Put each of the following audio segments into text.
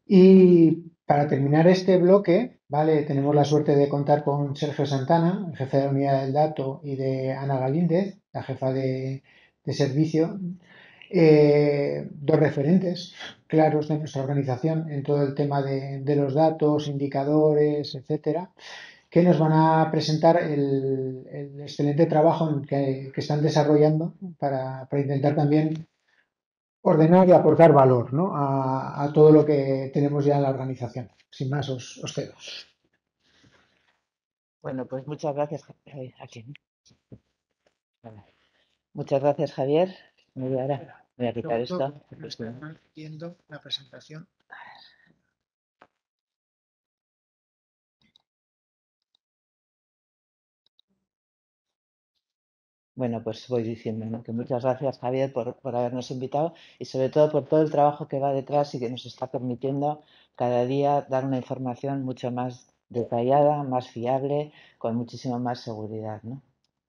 Y para terminar este bloque, ¿vale? Tenemos la suerte de contar con Sergio Santana, el jefe de la unidad del dato, y de Ana Galíndez, la jefa de servicio, dos referentes claros de nuestra organización en todo el tema de los datos, indicadores, etcétera, que nos van a presentar el excelente trabajo que están desarrollando para intentar también ordenar y aportar valor, ¿no? a todo lo que tenemos ya en la organización. Sin más, os cedo. Bueno, pues muchas gracias. Aquí. Vale. Muchas gracias, Javier. Ahora voy a quitar esto. Viendo la presentación. Bueno, pues voy diciendo, ¿no? Que muchas gracias, Javier, por habernos invitado y sobre todo por todo el trabajo que va detrás y que nos está permitiendo cada día dar una información mucho más detallada, más fiable, con muchísima más seguridad, ¿no?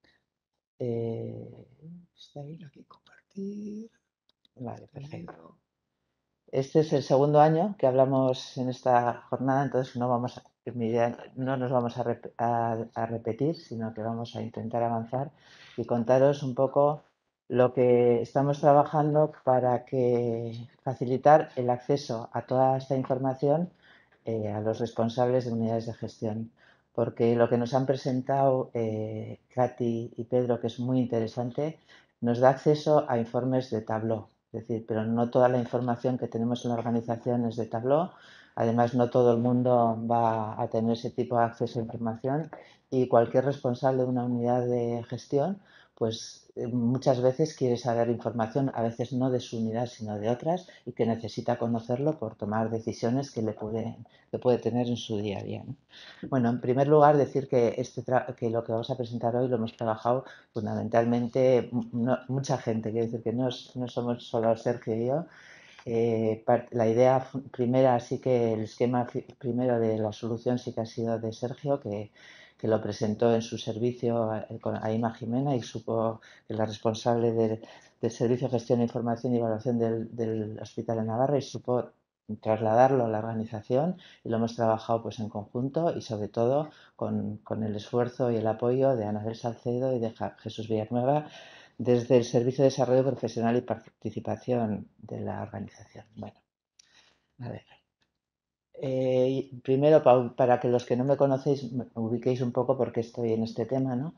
¿Está ahí? Aquí compartir. Vale, perfecto. Este es el segundo año que hablamos en esta jornada, entonces no nos vamos a repetir, sino que vamos a intentar avanzar y contaros un poco lo que estamos trabajando para facilitar el acceso a toda esta información a los responsables de unidades de gestión. Porque lo que nos han presentado Katy y Pedro, que es muy interesante, nos da acceso a informes de Tableau. Es decir, pero no toda la información que tenemos en la organización es de Tableau. Además, no todo el mundo va a tener ese tipo de acceso a información y cualquier responsable de una unidad de gestión, pues muchas veces quiere saber información, a veces no de su unidad, sino de otras, y que necesita conocerlo por tomar decisiones que puede tener en su día a día, ¿no? Bueno, en primer lugar, decir que lo que vamos a presentar hoy lo hemos trabajado fundamentalmente mucha gente, quiere decir que no somos solo Sergio y yo. La idea primera, sí que el esquema primero de la solución sí que ha sido de Sergio, que lo presentó en su servicio a Ima Jimena y supo que la responsable del Servicio de Gestión, Información y Evaluación del Hospital de Navarra y supo trasladarlo a la organización y lo hemos trabajado pues en conjunto y sobre todo con el esfuerzo y el apoyo de Anabel Salcedo y de Jesús Villanueva desde el Servicio de Desarrollo Profesional y Participación de la organización. Bueno, a ver. Primero, para que los que no me conocéis me ubiquéis un poco porque estoy en este tema, ¿no?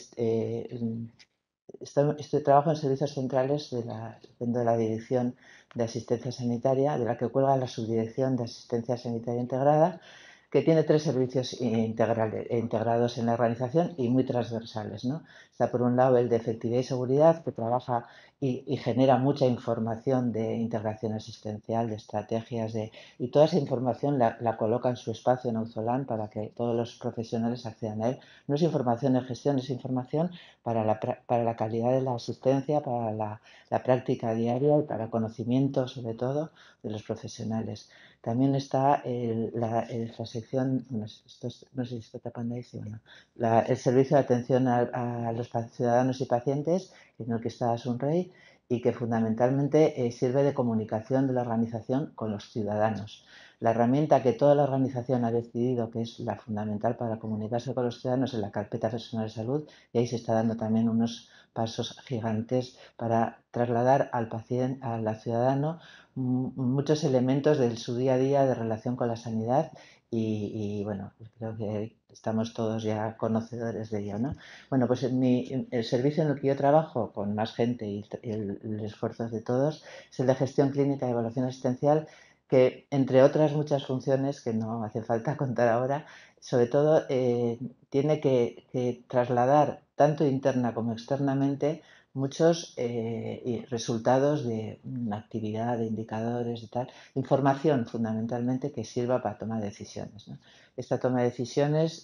Trabajo en servicios centrales dentro de la Dirección de Asistencia Sanitaria, de la que cuelga la Subdirección de Asistencia Sanitaria Integrada, que tiene tres servicios integrados en la organización y muy transversales, ¿no? Está por un lado el de efectividad y seguridad, que trabaja y genera mucha información de integración asistencial, de estrategias, y toda esa información la coloca en su espacio en Auzolan para que todos los profesionales accedan a él. No es información de gestión, es información para la calidad de la asistencia, para la práctica diaria y para conocimiento, sobre todo, de los profesionales. También está la sección, no sé si está tapando ahí, sí, bueno, el servicio de atención a los ciudadanos y pacientes, en el que está Sunrey, y que fundamentalmente sirve de comunicación de la organización con los ciudadanos. La herramienta que toda la organización ha decidido que es la fundamental para comunicarse con los ciudadanos es la carpeta personal de salud y ahí se está dando también unos pasos gigantes para trasladar al paciente, al ciudadano, muchos elementos de su día a día de relación con la sanidad y bueno, creo que estamos todos ya conocedores de ello, ¿no? Bueno, pues el servicio en el que yo trabajo con más gente y el esfuerzo de todos es el de gestión clínica y evaluación asistencial que, entre otras muchas funciones que no hace falta contar ahora, sobre todo tiene que trasladar tanto interna como externamente muchos resultados de actividad, de indicadores, de tal, información fundamentalmente que sirva para tomar decisiones, ¿no? Esta toma de decisiones,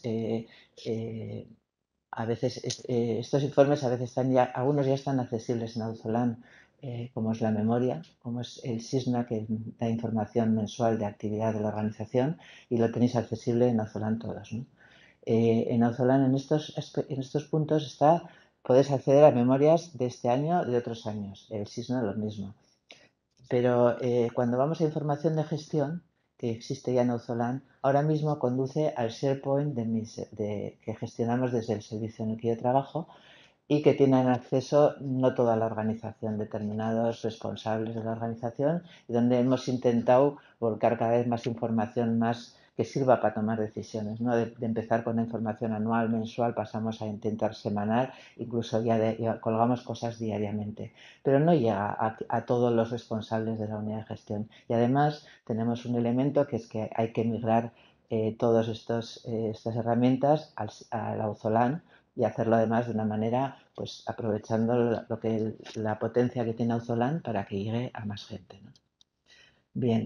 a veces, estos informes a veces algunos ya están accesibles en Auzolan, como es la memoria, como es el SISNA, que da información mensual de actividad de la organización, y lo tenéis accesible en Auzolan todos, ¿no? En Auzolan en estos puntos podéis acceder a memorias de este año, de otros años. El SISNA lo mismo. Pero cuando vamos a información de gestión, que existe ya en Auzolan, ahora mismo conduce al SharePoint que gestionamos desde el servicio en el que yo trabajo y que tienen acceso no toda la organización, determinados responsables de la organización, y donde hemos intentado volcar cada vez más información más que sirva para tomar decisiones, ¿no? De empezar con la información anual, mensual, pasamos a intentar semanal, incluso ya colgamos cosas diariamente, pero no llega a todos los responsables de la unidad de gestión. Y además tenemos un elemento que es que hay que migrar todas estas herramientas al Auzolan, y hacerlo además de una manera, pues aprovechando la potencia que tiene Auzolan para que llegue a más gente, ¿no? Bien,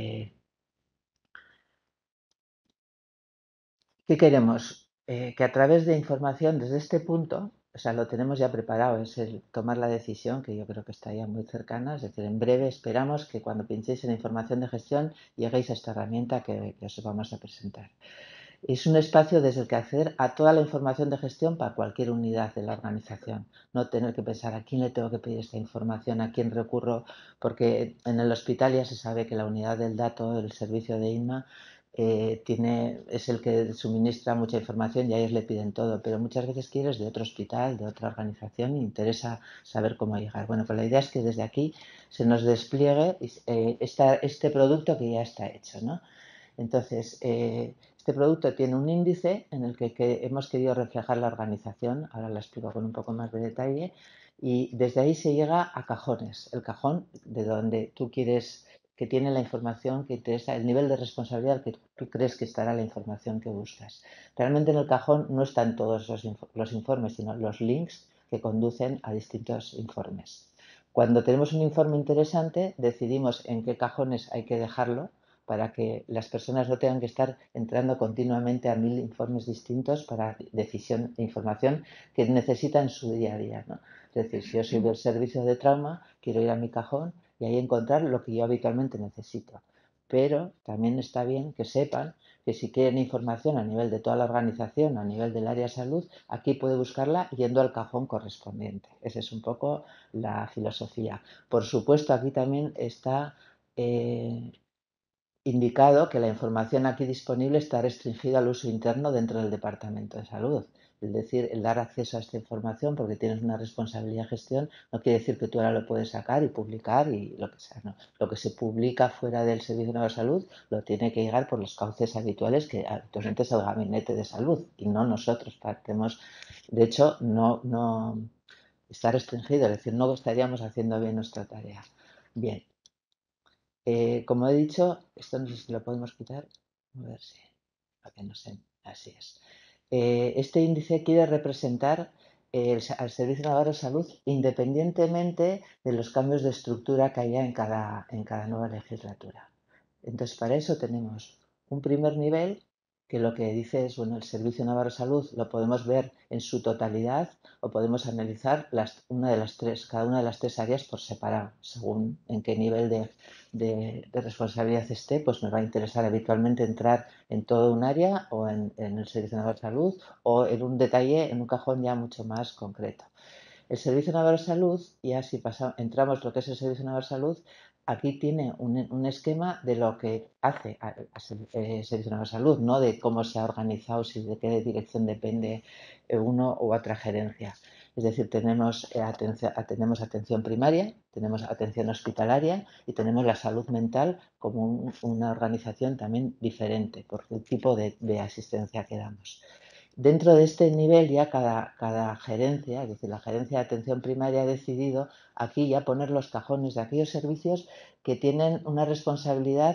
¿qué queremos? Que a través de información desde este punto, o sea, lo tenemos ya preparado, es el tomar la decisión, que yo creo que está ya muy cercana, es decir, en breve esperamos que cuando pinchéis en información de gestión lleguéis a esta herramienta que os vamos a presentar. Es un espacio desde el que acceder a toda la información de gestión para cualquier unidad de la organización. No tener que pensar a quién le tengo que pedir esta información, a quién recurro, porque en el hospital ya se sabe que la unidad del dato, el servicio de INMA, es el que suministra mucha información y a ellos le piden todo, pero muchas veces quieres de otro hospital, de otra organización, y interesa saber cómo llegar. Bueno, pues la idea es que desde aquí se nos despliegue este producto que ya está hecho, ¿no? Entonces, este producto tiene un índice en el que hemos querido reflejar la organización, ahora la explico con un poco más de detalle, y desde ahí se llega a cajones, el cajón de donde tú quieres que tiene la información que interesa, el nivel de responsabilidad que tú crees que estará la información que buscas. Realmente en el cajón no están todos los informes, sino los links que conducen a distintos informes. Cuando tenemos un informe interesante, decidimos en qué cajones hay que dejarlo para que las personas no tengan que estar entrando continuamente a 1000 informes distintos para decisión e información que necesitan en su día a día, ¿no? Es decir, si yo soy del servicio de trauma, quiero ir a mi cajón y ahí encontrar lo que yo habitualmente necesito. Pero también está bien que sepan que si quieren información a nivel de toda la organización, a nivel del área de salud, aquí puede buscarla yendo al cajón correspondiente. Esa es un poco la filosofía. Por supuesto, aquí también está indicado que la información aquí disponible está restringida al uso interno dentro del Departamento de Salud. Es decir, el dar acceso a esta información porque tienes una responsabilidad de gestión no quiere decir que tú ahora lo puedes sacar y publicar y lo que sea. No. Lo que se publica fuera del Servicio Nacional de Salud lo tiene que llegar por los cauces habituales que actualmente es el Gabinete de Salud y no nosotros. Partemos, de hecho, no está restringido, es decir, no estaríamos haciendo bien nuestra tarea. Bien, como he dicho, esto no sé si lo podemos quitar. A ver si. Para que no sé. Así es. Este índice quiere representar al Servicio Navarro de Salud independientemente de los cambios de estructura que haya en cada nueva legislatura. Entonces, para eso tenemos un primer nivel que lo que dice es, bueno, el Servicio Navarro de Salud lo podemos ver en su totalidad o podemos analizar cada una de las tres áreas por separado, según en qué nivel de responsabilidad esté, pues me va a interesar habitualmente entrar en todo un área o en el Servicio Navarro de Salud o en un detalle, en un cajón ya mucho más concreto. El Servicio Navarro de Salud, ya si entramos lo que es el Servicio Navarro de Salud, aquí tiene un esquema de lo que hace el Servicio Navarro de Salud, no de cómo se ha organizado, si de qué dirección depende uno u otra gerencia. Es decir, tenemos atención primaria, tenemos atención hospitalaria y tenemos la salud mental como una organización también diferente por el tipo de asistencia que damos. Dentro de este nivel ya cada gerencia, es decir, la gerencia de atención primaria ha decidido aquí ya poner los cajones de aquellos servicios que tienen una responsabilidad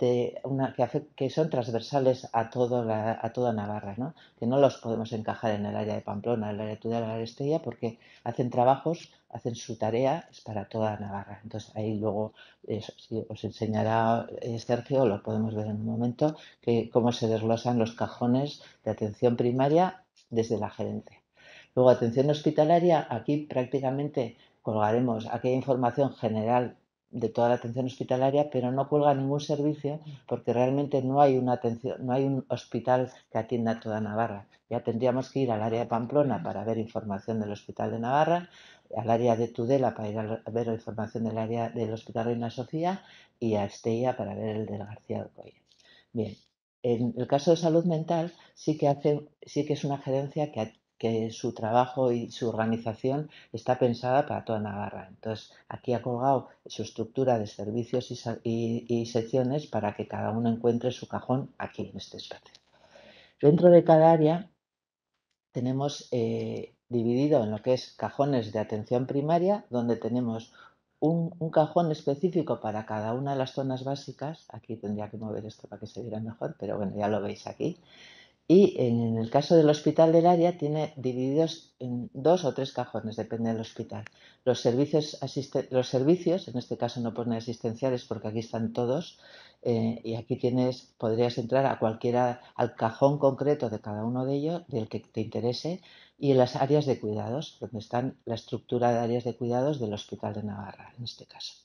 que son transversales a toda Navarra, ¿no? Que no los podemos encajar en el área de Pamplona, en el área de Tudela, en el área de Estella, porque hacen su tarea, es para toda Navarra. Entonces ahí luego si os enseñará Sergio, lo podemos ver en un momento, cómo se desglosan los cajones de atención primaria desde la gerencia. Luego, atención hospitalaria, aquí prácticamente colgaremos aquella información general de toda la atención hospitalaria, pero no cuelga ningún servicio porque realmente no hay un hospital que atienda a toda Navarra. Ya tendríamos que ir al área de Pamplona para ver información del Hospital de Navarra, al área de Tudela para ir a ver la información del área del Hospital Reina Sofía y a Estella para ver el del García de Coya. Bien, en el caso de salud mental sí que es una gerencia que su trabajo y su organización está pensada para toda Navarra. Entonces, aquí ha colgado su estructura de servicios y secciones para que cada uno encuentre su cajón aquí en este espacio. Dentro de cada área tenemos dividido en lo que es cajones de atención primaria, donde tenemos un cajón específico para cada una de las zonas básicas. Aquí tendría que mover esto para que se viera mejor, pero bueno, ya lo veis aquí. Y en el caso del hospital del área tiene divididos en 2 o 3 cajones, depende del hospital. Los servicios, en este caso no pone asistenciales porque aquí están todos, y aquí podrías entrar a al cajón concreto de cada uno de ellos, del que te interese, y en las áreas de cuidados, donde están la estructura de áreas de cuidados del Hospital de Navarra, en este caso.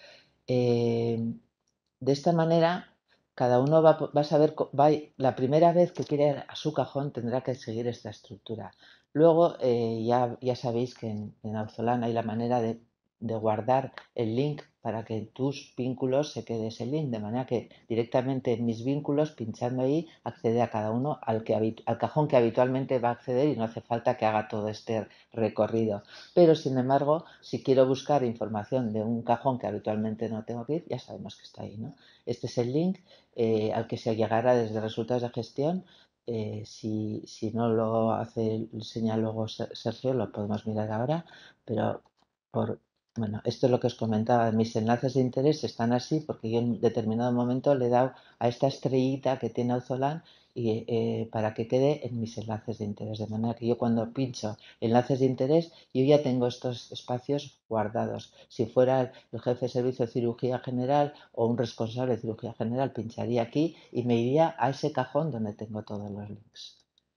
De esta manera, cada uno va a saber, la primera vez que quiere ir a su cajón tendrá que seguir esta estructura. Luego, ya sabéis que en Auzolan hay la manera de guardar el link para que en tus vínculos se quede ese link, de manera que directamente en mis vínculos, pinchando ahí, accede a cada uno al cajón que habitualmente va a acceder y no hace falta que haga todo este recorrido. Pero, sin embargo, si quiero buscar información de un cajón que habitualmente no tengo que ir, ya sabemos que está ahí, ¿no? Este es el link al que se llegará desde resultados de gestión. Si no lo hace el señal luego Sergio, lo podemos mirar ahora, pero bueno, esto es lo que os comentaba. Mis enlaces de interés están así porque yo en determinado momento le he dado a esta estrellita que tiene Auzolan para que quede en mis enlaces de interés. De manera que yo cuando pincho enlaces de interés, yo ya tengo estos espacios guardados. Si fuera el jefe de servicio de cirugía general o un responsable de cirugía general, pincharía aquí y me iría a ese cajón donde tengo todos los links.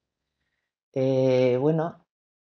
Bueno,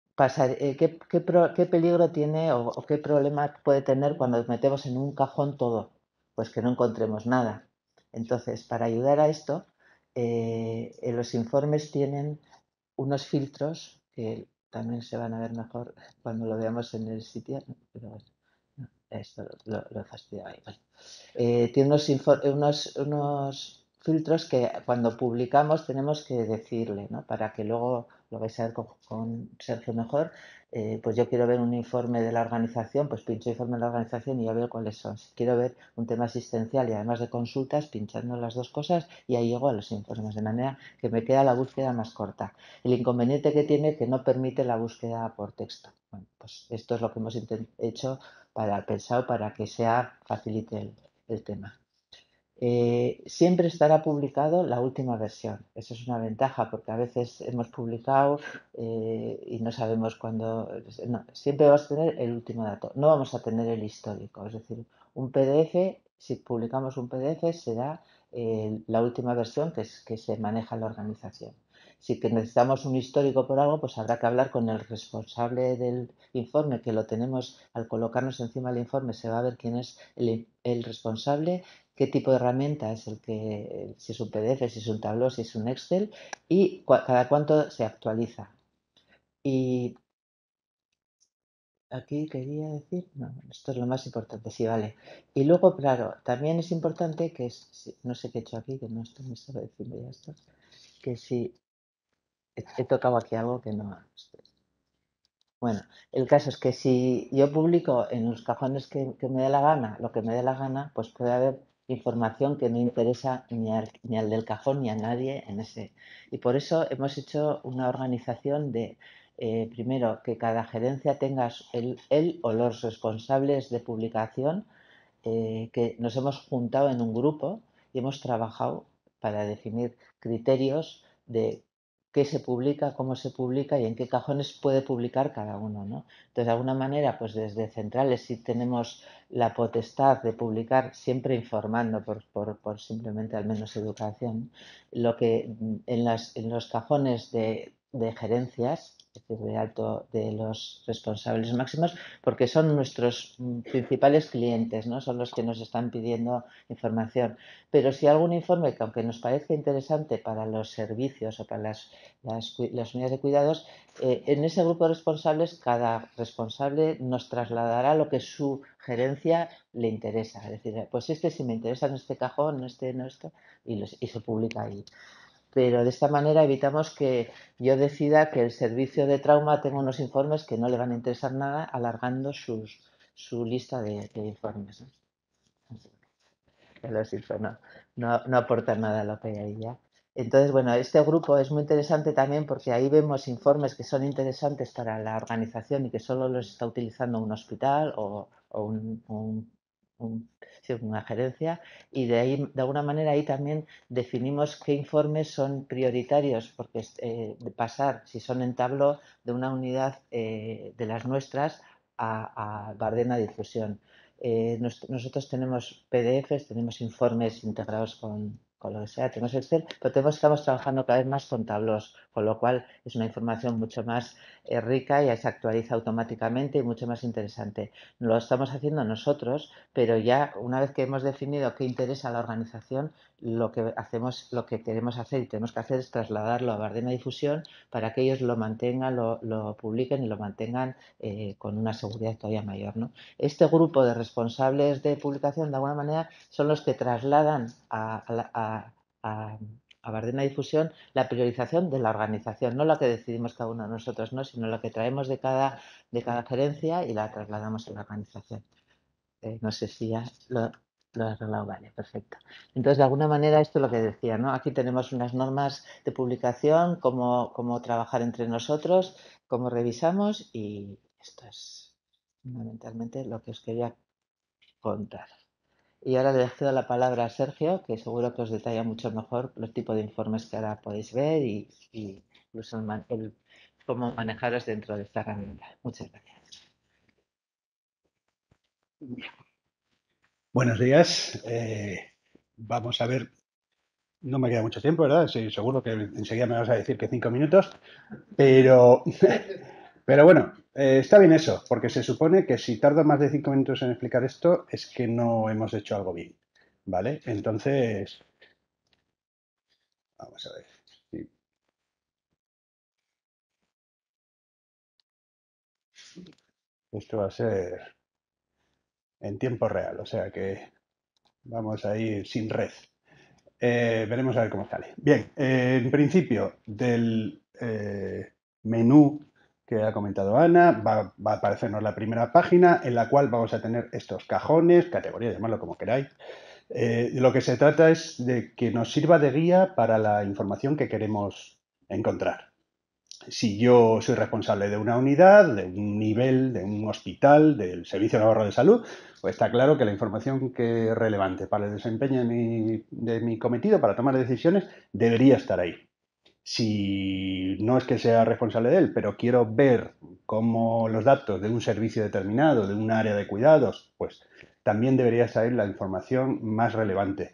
¿qué peligro tiene o qué problema puede tener cuando metemos en un cajón todo? Pues que no encontremos nada. Entonces, para ayudar a esto, los informes tienen unos filtros que también se van a ver mejor cuando lo veamos en el sitio, pero bueno, esto lo he fastidiado ahí. Bueno. Tiene unos filtros que cuando publicamos tenemos que decirle, ¿no? Para que luego lo vais a ver con Sergio mejor. Pues yo quiero ver un informe de la organización, pues pincho informe de la organización y ya veo cuáles son. Si quiero ver un tema asistencial y además de consultas, pinchando las dos cosas y ahí llego a los informes, de manera que me queda la búsqueda más corta. El inconveniente que tiene es que no permite la búsqueda por texto. Bueno, pues esto es lo que hemos hecho pensado para que facilite el tema. Siempre estará publicado la última versión. Eso es una ventaja porque a veces hemos publicado y no sabemos cuándo. No, siempre vamos a tener el último dato. No vamos a tener el histórico. Es decir, un PDF, si publicamos un PDF, será la última versión que se maneja en la organización. Si que necesitamos un histórico por algo, pues habrá que hablar con el responsable del informe, que lo tenemos al colocarnos encima del informe, se va a ver quién es el responsable, qué tipo de herramienta es si es un PDF, si es un Tableau, si es un Excel y cada cuánto se actualiza. Y aquí quería decir, no, esto es lo más importante, sí, vale. Y luego, claro, también es importante no sé qué he hecho aquí, que no estoy muy seguro de decirme ya esto, que si he tocado aquí algo que no. Bueno, el caso es que si yo publico en los cajones que me dé la gana, lo que me dé la gana, pues puede haber información que no interesa ni al del cajón ni a nadie en ese. Y por eso hemos hecho una organización de, primero, que cada gerencia tenga él o los responsables de publicación, que nos hemos juntado en un grupo y hemos trabajado para definir criterios de qué se publica, cómo se publica y en qué cajones puede publicar cada uno, ¿no? Entonces, de alguna manera, pues desde centrales sí tenemos la potestad de publicar, siempre informando por simplemente al menos educación, lo que en los cajones de gerencias decir, de alto de los responsables máximos, porque son nuestros principales clientes, ¿no? Son los que nos están pidiendo información. Pero si algún informe que, aunque nos parezca interesante para los servicios o para las unidades de cuidados, en ese grupo de responsables, cada responsable nos trasladará lo que su gerencia le interesa. Es decir, pues este sí me interesa en este cajón, este no esto, y se publica ahí. Pero de esta manera evitamos que yo decida que el servicio de trauma tenga unos informes que no le van a interesar nada, alargando su lista de informes, ¿no? Ya lo siento, no aporta nada lo que hay ahí ya. Entonces, bueno, este grupo es muy interesante también porque ahí vemos informes que son interesantes para la organización y que solo los está utilizando un hospital o sí, una gerencia, y de ahí, de alguna manera, ahí también definimos qué informes son prioritarios, porque pasar, si son en Tableau, de una unidad de las nuestras a Bardena Difusión. Nosotros tenemos PDFs, tenemos informes integrados con lo que sea, tenemos Excel, pero estamos trabajando cada vez más con tableros, con lo cual es una información mucho más rica y se actualiza automáticamente y mucho más interesante. Lo estamos haciendo nosotros, pero ya una vez que hemos definido qué interesa a la organización, lo que hacemos, lo que queremos hacer y tenemos que hacer es trasladarlo a Bardena Difusión para que ellos lo mantengan, lo publiquen y lo mantengan con una seguridad todavía mayor, ¿no? Este grupo de responsables de publicación, de alguna manera, son los que trasladan a Bardena Difusión la priorización de la organización, no la que decidimos cada uno de nosotros, ¿no? Sino la que traemos de cada gerencia y la trasladamos a la organización. No sé si ya lo has arreglado, vale, perfecto. Entonces, de alguna manera, esto es lo que decía, ¿no? Aquí tenemos unas normas de publicación, cómo trabajar entre nosotros, cómo revisamos, y esto es fundamentalmente lo que os quería contar. Y ahora le cedo la palabra a Sergio, que seguro que os detalla mucho mejor los tipos de informes que ahora podéis ver y incluso cómo manejaros dentro de esta herramienta. Muchas gracias. Buenos días. Vamos a ver, no me queda mucho tiempo, ¿verdad? Sí, seguro que enseguida me vas a decir que 5 minutos, pero bueno, está bien eso, porque se supone que si tardo más de 5 minutos en explicar esto es que no hemos hecho algo bien, ¿vale? Entonces, vamos a ver. Sí. Esto va a ser en tiempo real, o sea que vamos a ir sin red. Veremos a ver cómo sale. Bien, en principio del menú que ha comentado Ana, va a aparecernos la primera página en la cual vamos a tener estos cajones, categorías, llamadlo como queráis. Lo que se trata es de que nos sirva de guía para la información que queremos encontrar. Si yo soy responsable de una unidad, de un nivel, de un hospital, del Servicio Navarro de Salud, pues está claro que la información que es relevante para el desempeño de mi cometido, para tomar decisiones, debería estar ahí. Si no es que sea responsable de él, pero quiero ver cómo los datos de un servicio determinado, de un área de cuidados, pues también debería salir la información más relevante.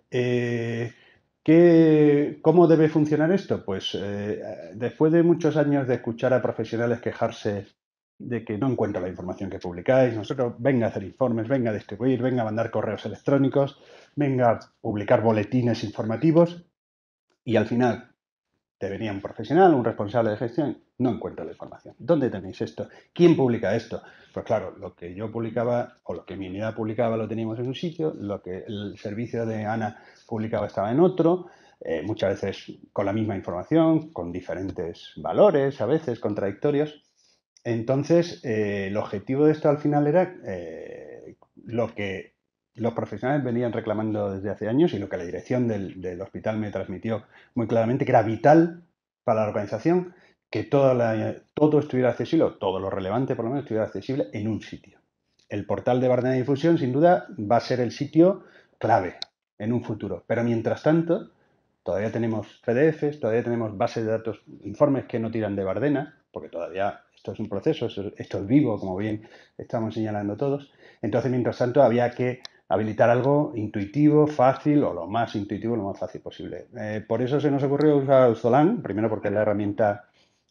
¿Cómo debe funcionar esto? Pues después de muchos años de escuchar a profesionales quejarse de que no encuentro la información que publicáis, nosotros venga a hacer informes, venga a distribuir, venga a mandar correos electrónicos, venga a publicar boletines informativos y al final te venía un profesional, un responsable de gestión, no encuentro la información. ¿Dónde tenéis esto? ¿Quién publica esto? Pues claro, lo que yo publicaba o lo que mi unidad publicaba lo teníamos en un sitio, lo que el servicio de Ana publicaba estaba en otro, muchas veces con la misma información, con diferentes valores, a veces contradictorios. Entonces, el objetivo de esto al final era lo que los profesionales venían reclamando desde hace años y lo que la dirección del hospital me transmitió muy claramente, que era vital para la organización que todo estuviera accesible, o todo lo relevante por lo menos estuviera accesible en un sitio. El portal de Bardena Difusión, sin duda, va a ser el sitio clave en un futuro. Pero mientras tanto, todavía tenemos PDFs, todavía tenemos bases de datos, informes que no tiran de Bardena, porque todavía esto es un proceso, esto es vivo, como bien estamos señalando todos. Entonces, mientras tanto, había que habilitar algo intuitivo, fácil o lo más intuitivo, lo más fácil posible. Por eso se nos ocurrió usar Zolan, primero porque es la herramienta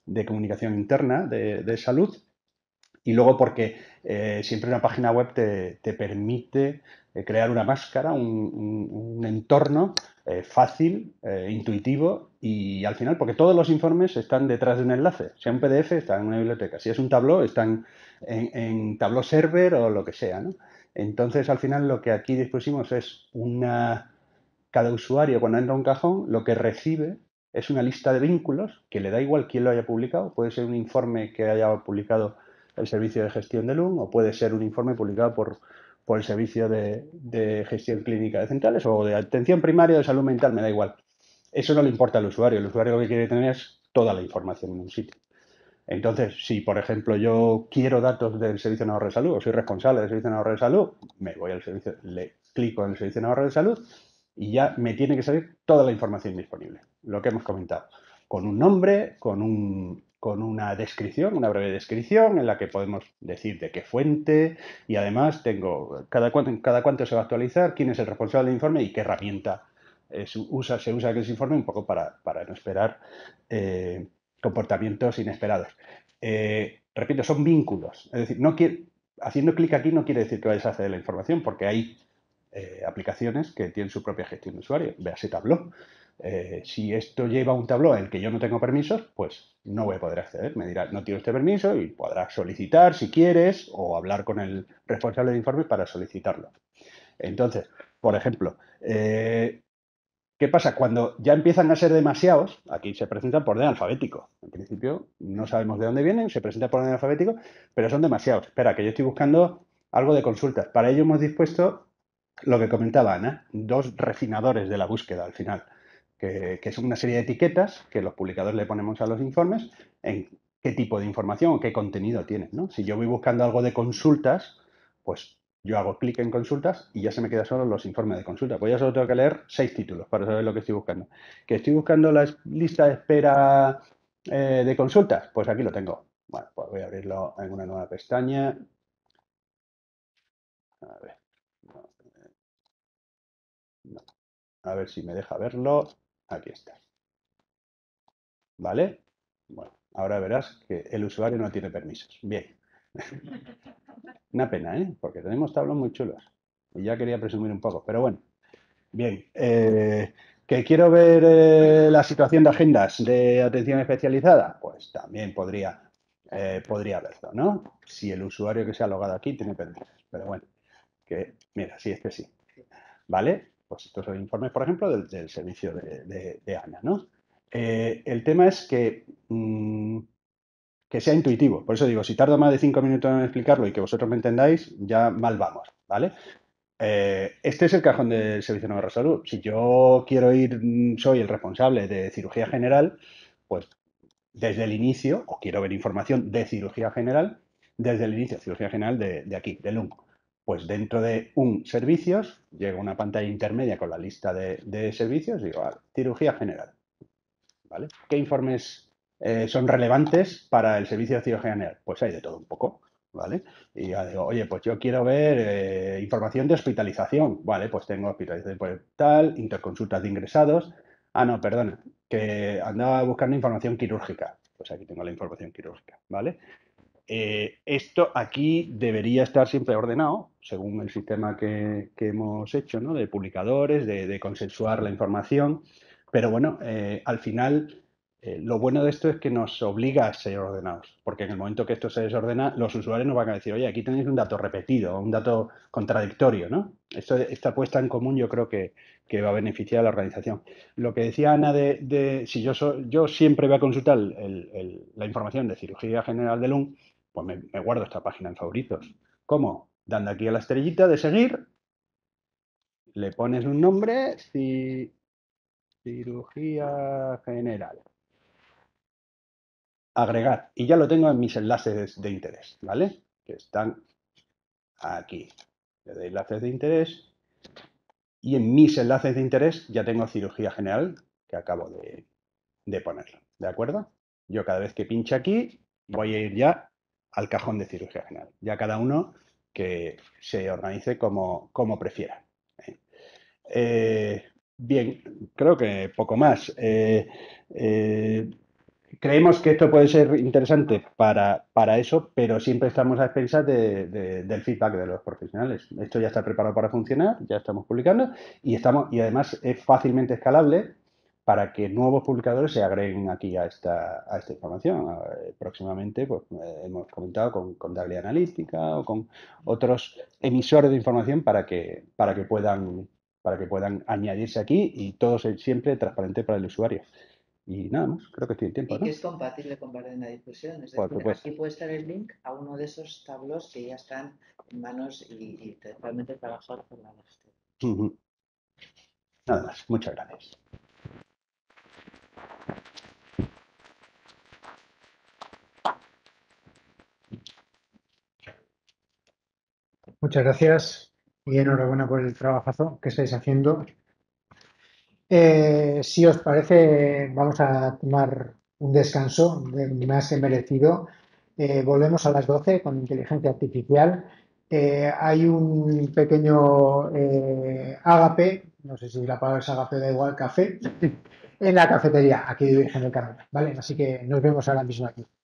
de comunicación interna de salud. Y luego porque siempre una página web te permite crear una máscara, un entorno fácil, intuitivo y al final, porque todos los informes están detrás de un enlace. Si es un PDF, está en una biblioteca. Si es un Tableau, están en Tableau Server o lo que sea, ¿no? Entonces, al final, lo que aquí dispusimos es cada usuario cuando entra a un cajón, lo que recibe es una lista de vínculos que le da igual quién lo haya publicado. Puede ser un informe que haya publicado el servicio de gestión de LUN o puede ser un informe publicado por el servicio de gestión clínica de centrales o de atención primaria de salud mental, me da igual. Eso no le importa al usuario. El usuario lo que quiere tener es toda la información en un sitio. Entonces, si por ejemplo yo quiero datos del Servicio Navarro de Salud o soy responsable del Servicio Navarro de Salud, me voy al servicio, le clico en el Servicio Navarro de Salud y ya me tiene que salir toda la información disponible, lo que hemos comentado, con un nombre, con una descripción, una breve descripción en la que podemos decir de qué fuente y además tengo cada cuánto se va a actualizar, quién es el responsable del informe y qué herramienta se usa ese informe un poco para no esperar comportamientos inesperados. Repito, son vínculos. Es decir, haciendo clic aquí no quiere decir que vayas a acceder a la información, porque hay aplicaciones que tienen su propia gestión de usuario. Véase Tableau. Si esto lleva un Tableau en el que yo no tengo permisos, pues no voy a poder acceder. Me dirá, no tiene usted permiso y podrás solicitar si quieres o hablar con el responsable de informe para solicitarlo. Entonces, por ejemplo, ¿qué pasa? Cuando ya empiezan a ser demasiados, aquí se presentan por orden alfabético. En principio no sabemos de dónde vienen, se presentan por orden alfabético, pero son demasiados. Espera, que yo estoy buscando algo de consultas. Para ello hemos dispuesto lo que comentaba Ana, 2 refinadores de la búsqueda al final, que son una serie de etiquetas que los publicadores le ponemos a los informes en qué tipo de información o qué contenido tienen, ¿no? Si yo voy buscando algo de consultas, pues yo hago clic en consultas y ya se me quedan solo los informes de consulta. Pues ya solo tengo que leer 6 títulos para saber lo que estoy buscando. ¿Que estoy buscando la lista de espera de consultas? Pues aquí lo tengo. Bueno, pues voy a abrirlo en una nueva pestaña. A ver. No. A ver si me deja verlo. Aquí está. ¿Vale? Bueno, ahora verás que el usuario no tiene permisos. Bien. Una pena, ¿eh? Porque tenemos tablas muy chulas. Y ya quería presumir un poco, pero bueno. Bien. ¿Que quiero ver la situación de agendas de atención especializada? Pues también podría verlo, ¿no? Si el usuario que se ha logado aquí tiene permisos. Pero bueno, que mira, sí, es que sí. ¿Vale? Pues estos son informes, por ejemplo, del servicio de Ana, ¿no? El tema es que sea intuitivo. Por eso digo, si tardo más de 5 minutos en explicarlo y que vosotros me entendáis, ya mal vamos, ¿vale? Este es el cajón del Servicio Navarro de Salud. Si yo quiero ir, soy el responsable de cirugía general, pues desde el inicio, o quiero ver información de cirugía general, desde el inicio, cirugía general de aquí, de LUM. Pues dentro de un servicios, llega una pantalla intermedia con la lista de servicios, digo, cirugía general. ¿Vale? ¿Qué informes son relevantes para el servicio de cirugía general? Pues hay de todo un poco, ¿vale? Y ya digo, oye, pues yo quiero ver información de hospitalización, ¿vale? Pues tengo hospitalización por tal, interconsultas de ingresados. Ah, no, perdona, que andaba buscando información quirúrgica. Pues aquí tengo la información quirúrgica, ¿vale? Esto aquí debería estar siempre ordenado, según el sistema que hemos hecho, ¿no? De publicadores, de consensuar la información. Pero bueno, al final, lo bueno de esto es que nos obliga a ser ordenados, porque en el momento que esto se desordena, los usuarios nos van a decir, oye, aquí tenéis un dato repetido, un dato contradictorio, ¿no? Esta puesta en común yo creo que va a beneficiar a la organización. Lo que decía Ana si yo siempre voy a consultar la información de cirugía general de LUM, pues me guardo esta página en favoritos. ¿Cómo? Dando aquí a la estrellita de seguir, le pones un nombre, cirugía general. Agregar. Y ya lo tengo en mis enlaces de interés, ¿vale? Que están aquí. Le doy enlaces de interés. Y en mis enlaces de interés ya tengo cirugía general, que acabo de ponerlo. ¿De acuerdo? Yo cada vez que pinche aquí, voy a ir ya al cajón de cirugía general. Ya cada uno que se organice como prefiera. Bien, creo que poco más. creemos que esto puede ser interesante para eso, pero siempre estamos a expensas del feedback de los profesionales. Esto ya está preparado para funcionar, ya estamos publicando y además es fácilmente escalable para que nuevos publicadores se agreguen aquí a esta información. Próximamente, pues hemos comentado con Daglia Analítica o con otros emisores de información para que puedan añadirse aquí y todo siempre transparente para el usuario. Y nada más, creo que estoy en tiempo, Y ¿no? que es compatible con Bardena Difusión. Es Por decir, supuesto. aquí puede estar el link a uno de esos tablos que ya están en manos y totalmente trabajados por la máster. Nada más, muchas gracias. Muchas gracias y enhorabuena por el trabajazo que estáis haciendo. Si os parece, vamos a tomar un descanso más que merecido. Volvemos a las 12 con inteligencia artificial. Hay un pequeño ágape, no sé si la palabra es ágape, da igual, café, en la cafetería aquí de Virgen del Carmen, ¿vale? Así que nos vemos ahora mismo aquí.